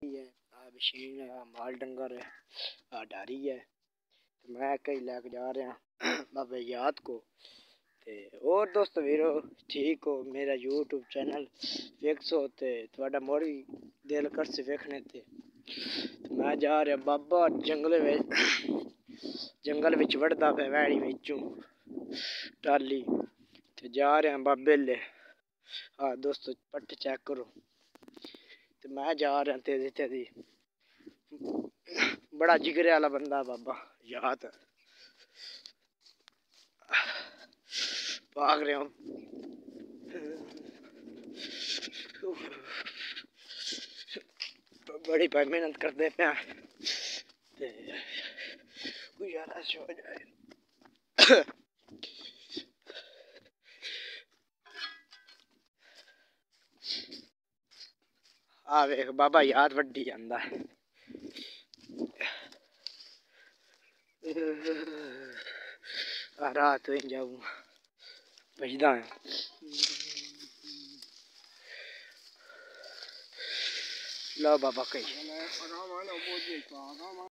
है मशीन है माल डंगर है डारी है। मैं कई लैके जा रहा बाबे याद को ते और दोस्त वीरो ठीक हो मेरा यूट्यूब चैनल वेखो ते थोड़ा मोड़ी दिल कर से वेखने ते मैं जा रहा बाबा जंगल विच वड़दा पे वैड़ी विचों टाली ते जा रहा बाबे ले दोस्तों पट्ट चेक करो ते मैं जा रहा तेजी बड़ा जिगरे वाला बंदा बाबा याद भाग रहे हो बड़ी भाई मेहनत करते पे गुजारा हो जाए। वेख बाबा याद वड्डी जांदा है रात हो जाऊँ बजदा है लो बाबा कई